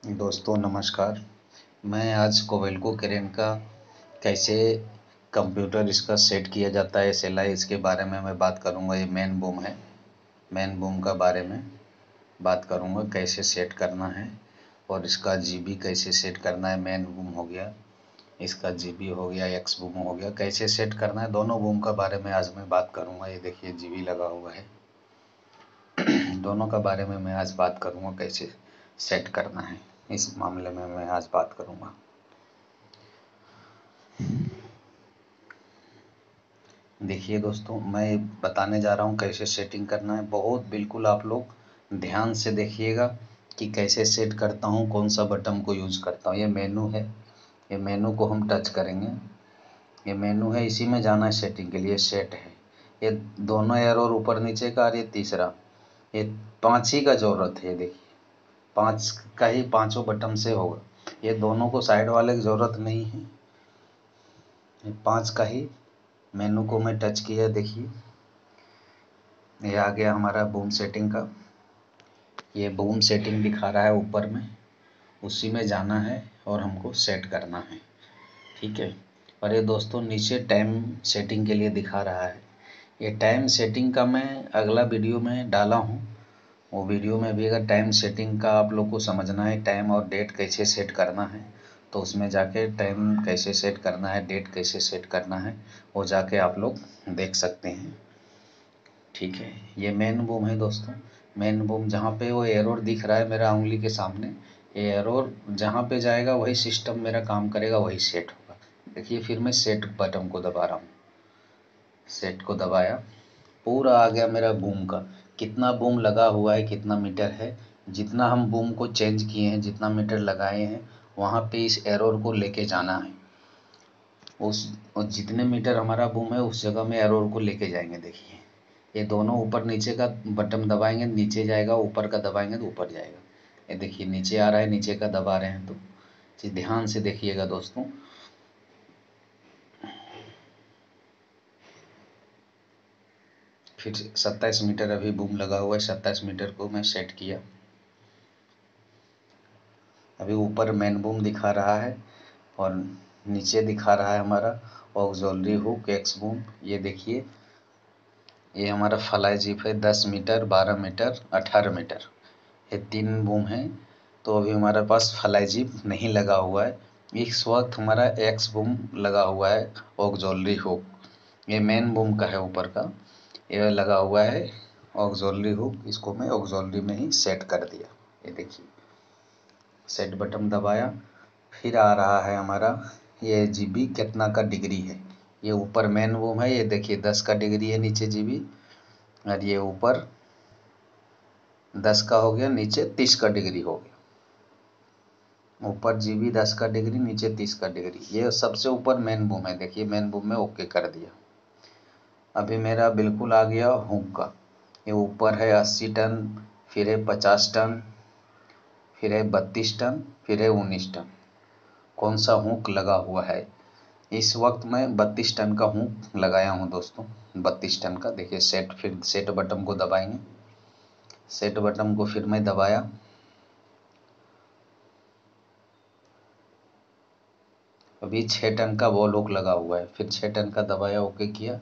दोस्तों नमस्कार। मैं आज कोवेल्को क्रेन का कैसे कंप्यूटर इसका सेट किया जाता है SLI इसके बारे में मैं बात करूंगा। ये मेन बूम है, मेन बूम का बारे में बात करूंगा, कैसे सेट करना है और इसका GB कैसे सेट करना है। मेन बूम हो गया, इसका GB हो गया, एक्स बूम हो गया, कैसे सेट करना है दोनों बूम का बारे में आज मैं बात करूंगा। ये देखिए GB लगा हुआ है, दोनों का बारे में मैं आज बात करूंगा, कैसे सेट करना है इस मामले में मैं आज बात करूंगा। देखिए दोस्तों, मैं बताने जा रहा हूँ कैसे सेटिंग करना है। बहुत बिल्कुल आप लोग ध्यान से देखिएगा कि कैसे सेट करता हूँ, कौन सा बटन को यूज करता हूँ। ये मेनू है, ये मेनू को हम टच करेंगे। ये मेनू है, इसी में जाना है सेटिंग के लिए। सेट है, ये दोनों एरोर ऊपर नीचे का, और ये तीसरा, ये 5 ही का जरूरत है। ये देखिए 5 का ही, पांचों बटन से होगा। ये दोनों को साइड वाले की जरूरत नहीं है, ये 5 का ही। मेनू को मैं टच किया, देखिए ये आ गया हमारा बूम सेटिंग का। ये बूम सेटिंग दिखा रहा है ऊपर में, उसी में जाना है और हमको सेट करना है, ठीक है। और ये दोस्तों नीचे टाइम सेटिंग के लिए दिखा रहा है। ये टाइम सेटिंग का मैं अगला वीडियो में डाला हूँ, वो वीडियो में भी अगर टाइम सेटिंग का आप लोग को समझना है, टाइम और डेट कैसे सेट करना है, तो उसमें जाके टाइम कैसे सेट करना है, डेट कैसे सेट करना है, वो जाके आप लोग देख सकते हैं, ठीक है। ये मेन बूम है दोस्तों। मेन बूम जहाँ पे वो एरोर दिख रहा है मेरा उंगली के सामने, ये एरोर जहाँ पे जाएगा वही सिस्टम मेरा काम करेगा, वही सेट होगा। देखिए फिर मैं सेट बटन को दबा रहा हूँ, सेट को दबाया, पूरा आ गया मेरा बूम का। कितना बूम लगा हुआ है, कितना मीटर है, जितना हम बूम को चेंज किए हैं, जितना मीटर लगाए हैं, वहाँ पे इस एरोर को लेके जाना है। उस जितने मीटर हमारा बूम है उस जगह में एरोर को लेके जाएंगे। देखिए ये दोनों ऊपर नीचे का बटन दबाएंगे नीचे जाएगा, ऊपर का दबाएंगे तो ऊपर जाएगा। ये देखिए नीचे आ रहा है, नीचे का दबा रहे हैं तो चीज ध्यान से देखिएगा दोस्तों। फिर 27 मीटर अभी बूम लगा हुआ है, 27 मीटर को मैं सेट किया। अभी ऊपर मेन बूम दिखा रहा है और नीचे दिखा रहा है हमारा ऑक्सिलरी हुक एक्स बूम। ये देखिए ये हमारा फ्लाई जिप है, 10 मीटर, 12 मीटर, 18 मीटर, ये 3 बूम है। तो अभी हमारे पास फ्लाई जिप नहीं लगा हुआ है, इस वक्त हमारा एक्स बूम लगा हुआ है ऑक्सिलरी हुक। ये मेन बूम का है ऊपर का, ये लगा हुआ है ऑक्सिलरी हुक। इसको मैं ऑक्सिलरी में ही सेट कर दिया। ये देखिए सेट बटन दबाया, फिर आ रहा है हमारा ये GB कितना का डिग्री है। ये ऊपर मेन बूम है, ये देखिए 10 का डिग्री है नीचे GB, और ये ऊपर 10 का हो गया, नीचे 30 का डिग्री हो गया। ऊपर GB 10 का डिग्री, नीचे 30 का डिग्री। ये सबसे ऊपर मेन बूम है। देखिए मेन बूम में ओके कर दिया। अभी मेरा बिल्कुल आ गया हुक का। ये ऊपर है 80 टन, फिर है 50 टन, फिर है 32 टन, फिर है 19 टन। कौन सा हुक लगा हुआ है इस वक्त? मैं 32 टन का हुक लगाया हूँ दोस्तों, 32 टन का। देखिए सेट, फिर सेट बटन को दबाएंगे, सेट बटन को फिर मैं दबाया। अभी 6 टन का बॉल हुक लगा हुआ है, फिर 6 टन का दबाया, ओके किया।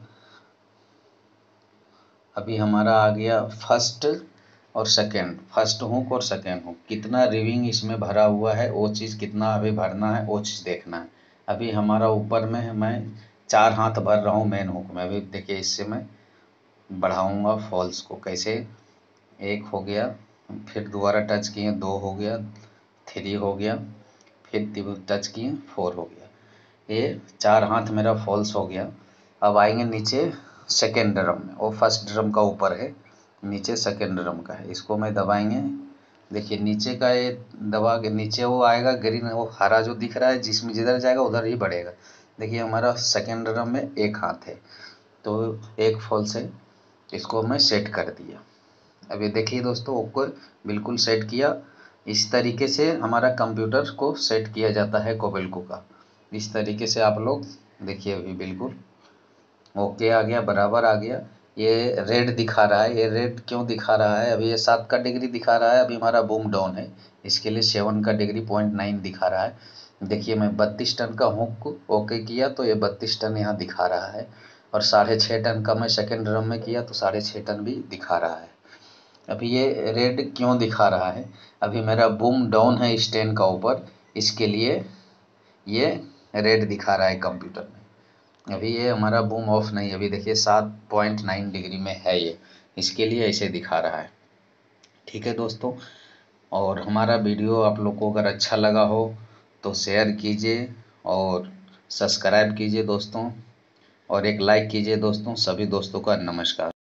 अभी हमारा आ गया फर्स्ट और सेकेंड, फर्स्ट हुक और सेकेंड हुक। कितना रिविंग इसमें भरा हुआ है वो चीज़, कितना अभी भरना है वो चीज़ देखना है। अभी हमारा ऊपर में है, मैं 4 हाथ भर रहा हूँ मेन हुक में। अभी देखिए इससे मैं बढ़ाऊंगा फॉल्स को कैसे। 1 हो गया, फिर दोबारा टच किए 2 हो गया, 3 हो गया, फिर टच किए 4 हो गया। ये 4 हाथ मेरा फॉल्स हो गया। अब आएंगे नीचे सेकेंड ड्रम में, वो फर्स्ट ड्रम का ऊपर है, नीचे सेकेंड ड्रम का है। इसको मैं दबाएंगे, देखिए नीचे का ये दबा के नीचे वो आएगा ग्रीन, वो हरा जो दिख रहा है, जिसमें जिधर जाएगा उधर ही बढ़ेगा। देखिए हमारा सेकेंड ड्रम में 1 हाथ है तो 1 फॉल्स है, इसको मैं सेट कर दिया। अब ये देखिए दोस्तों ओके बिल्कुल सेट किया। इस तरीके से हमारा कंप्यूटर को सेट किया जाता है कोबेल्को का। इस तरीके से आप लोग देखिए, अभी बिल्कुल ओके आ गया, बराबर आ गया। ये रेड दिखा रहा है। ये रेड क्यों दिखा रहा है? अभी ये 7 का डिग्री दिखा रहा है, अभी हमारा बूम डाउन है, इसके लिए 7 का डिग्री 0.9 दिखा रहा है। देखिए मैं 32 टन का हुक ओके किया तो ये 32 टन यहाँ दिखा रहा है, और 6.5 टन का मैं सेकेंड ड्रम में किया तो 6.5 टन भी दिखा रहा है। अभी ये रेड क्यों दिखा रहा है? अभी मेरा बूम डाउन है स्टैंड का ऊपर, इसके लिए ये रेड दिखा रहा है कंप्यूटर में। अभी ये हमारा बूम ऑफ नहीं, अभी देखिए 7.9 डिग्री में है ये, इसके लिए ऐसे दिखा रहा है। ठीक है दोस्तों, और हमारा वीडियो आप लोग को अगर अच्छा लगा हो तो शेयर कीजिए और सब्सक्राइब कीजिए दोस्तों, और एक लाइक कीजिए दोस्तों। सभी दोस्तों का नमस्कार।